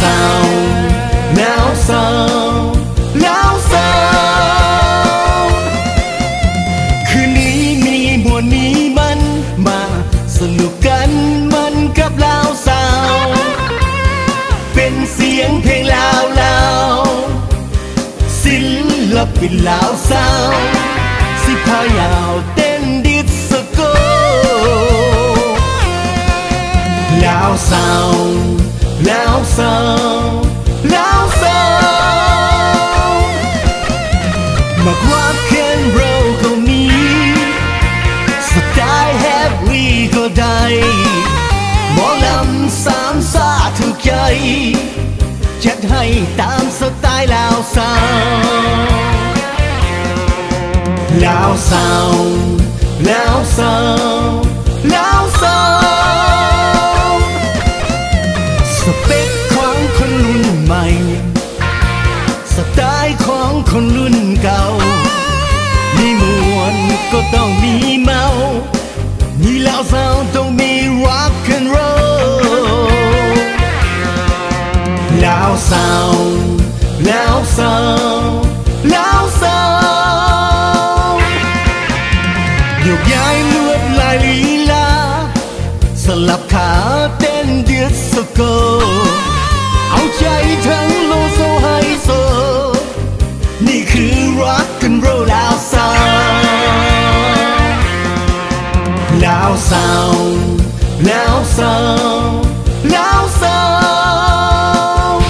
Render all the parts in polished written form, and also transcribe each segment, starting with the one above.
Sound Lao Sound Lao Sound คืนนี้มีมวลมีมันมาสนุกกันมันกับ Lao Sound เป็นเสียงเพลงลาวศิลปิน Lao Sound สิพายาวเต้นดิสโก้ Lao Sound Lao Sound Lao Sound มากว่าเคนโรก็มีสไตล์แฮปปี้ก็ได้หมอลำสามซาถูกใจจัดให้ตามสไตล์ Lao Sound Lao Sound Lao Sound Lao Sound สเปคของคนรุ่นใหม่สไตล์ของคนรุ่นเก่ามีมวนก็ต้องมีเมามี Lao Sound ต้องมี Rock and Roll Lao Sound Lao Sound Lao Sound โยกย้ายลวดลายลีลาสลับขาเต้นดิสโก้เอาใจทั้งโลโซไฮโซนี่คือ Rock and Roll Lao Sound Lao Sound Lao Sound Lao Sound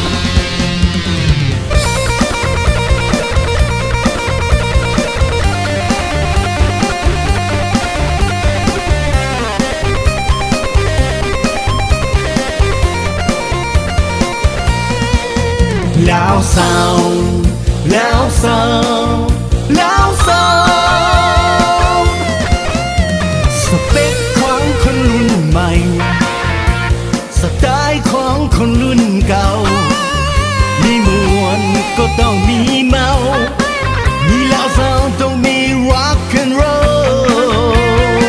Lao Sound Lao Sound Lao Sound สเปคของคนรุ่นใหม่สไตล์ของคนรุ่นเก่ามีมวนก็ต้องมีเมามี Lao Sound ต้องมี Rock and Roll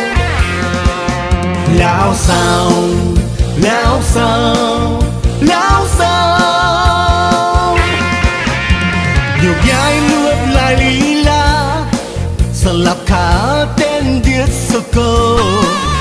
Lao Sound Lao Sound Lao Sound โยกย้ายลวดลายลีลาสลับขาเต้นดิสโก้